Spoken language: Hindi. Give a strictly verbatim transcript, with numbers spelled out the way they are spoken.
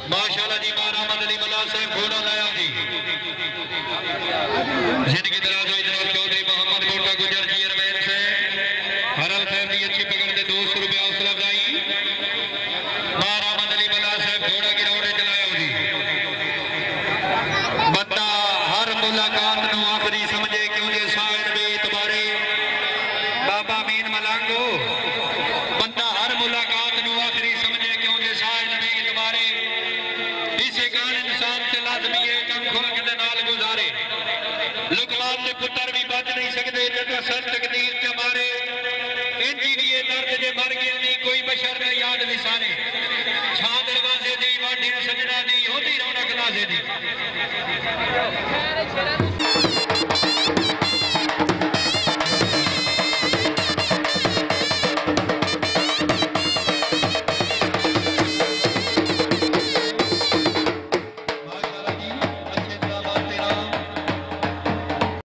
माशाल्लाह जी मारामद अली मला साहब घोड़ा लाया जी जिनकी दराज हुई जनाब चौधरी मोहम्मद कोटा गुजर जी अरमैन से हरल साहब की अच्छी पकड़ दे दो सौ रुपया हौसला अफजाई मारामद अली मला साहब घोड़ा गिरावड़े चलाया जी बंदा हर मुलाकात नु आखिरी समझे क्यों जे साइड में इतबारे बाबा मीन मलांगो बंदा हर मुलाकात नु आखिरी समझे क्यों जे साइड में इतबारे इसे कान इंसान से लाजमी है कम खुलक दे नाल गुजारे लुकमान दे पुत्र भी बच नहीं सकते जब सर तकदीर च मारे इंजी भी ये दर्द जे मर गया नहीं कोई बशर ने याद विसारे छा दरवाजे दी वाडी सजना दी होती रौनक लाजे दी